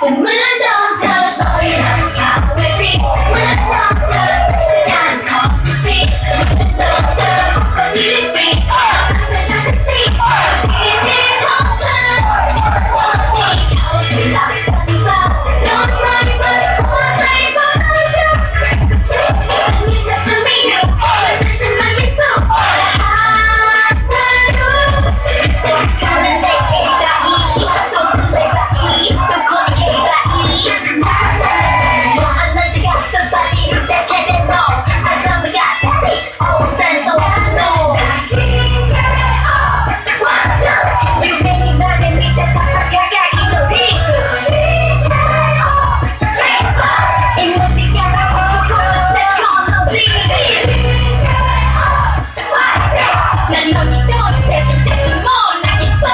เหมือนโดนเธอต่อยหลังคาเวทีเหมือนโดนเธอการขอสักทีเหมือนโดนเธอคนที่ได้ปีกเธอฉันเซ็กซี่ที่ที่ของเธอที่เขาสิหลับกันบ้างโดนไล่มาหัวใจบ้าฉันมีเธอจะไม่อยู่แต่ใจฉันมันไม่สู้แต่หากเธอรู้เขาเล่นได้แค่ได้ตัวคุณเลยได้ตัวคนแค่ได้ว่าอันนั้นจะอยากจะไปรู้แต่แค่ได้รอแต่เราไม่อยากได้โอ้แสนตัวโน่ว่าเธออยู่ในนั้นไม่มีแต่ทักทักแก่แก่อีโนรีอีโมจิแก่เราคนละเซ็ตของเราสินั่นโนนี่โดนเทสเต็มโม่นักอีโซ่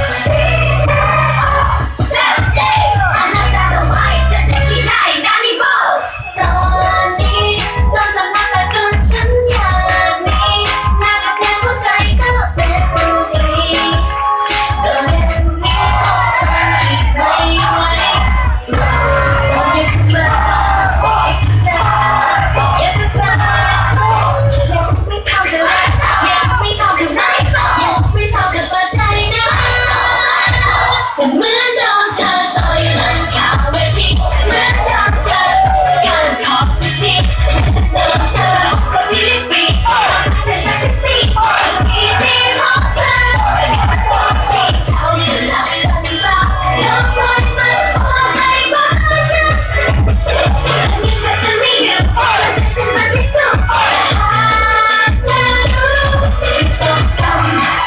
あなたの前じゃできない何もตอนนี้โดนสมัครจนฉันอยากหนีหน้ากับแนวหัวใจก็เต็มทีโดนแบบนี้ก็ทนอีกไม่ไหวต้องยึดมาอีกใจอย่าจะตายยังไม่เข้าใจยังไม่เข้าใจไหมยังไม่เข้าใจเปิดใจนะแต่เหมือนโดนเธอต่อยหลังคาเวทีเหมือนโดนเธอการขอสักทีเหมือนโดนเธอคนที่ได้ปีกเธอฉันเซ็กซี่ที่ที่ของเธอที่เขาสลับกันบ้างแล้วปล่อยมันหัวใจบ้าฉันมีเธอจะไม่อยู่แต่ใจฉันมันไม่สู้แต่หากเธอรู้จบกัน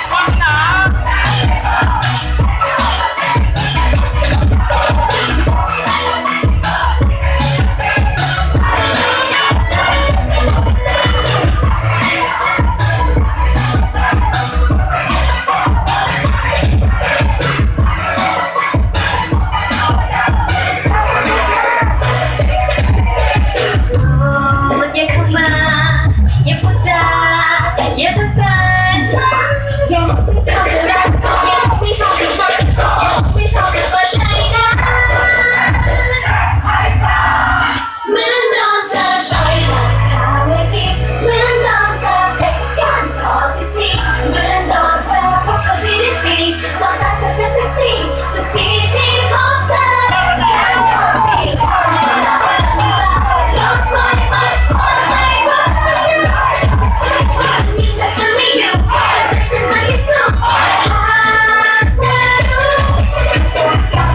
อย่าเข้ามาอย่าพูดจาอย่าทำร้ายฉันยังไม่เข้าใจรักยังไม่เข้าใจฟังยังไม่เข้าใจเปิดใจนะเหมือนโดนเธอต่อยหลังคาเวทีเหมือนโดนเธอเป็นการขอสิทธิเหมือนโดนเธอพวกคนที่ได้ปีกสอนสักเธอฉันเซ็กซี่ทุกทีที่พบเธอแค่โดนปีกเขาสลับกันบ้างลดปล่อยมันหัวใจบ้าฉันมีเธอจะไม่อยู่แต่ใจฉันมันไม่สู้แต่หากเธอรู้จบกัน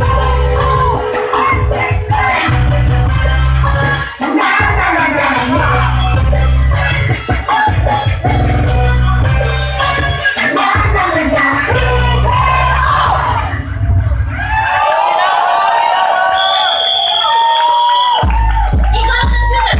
อีกรอบนึงใช่ไหม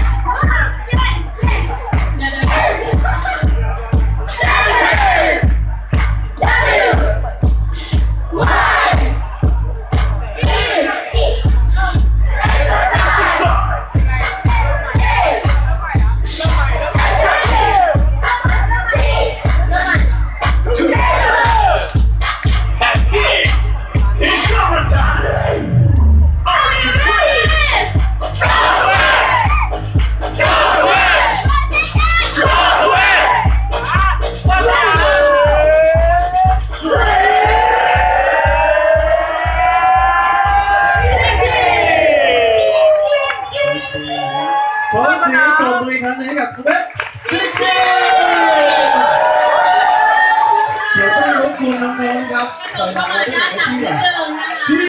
ขอเสียงปรบมืออีกครั้งหนึงให้กับคุณเบสซิกกี้เดี๋ยวต้องรบกวนน้องๆครับต่อยหนักอะไรที่ไหนที่เนี่ย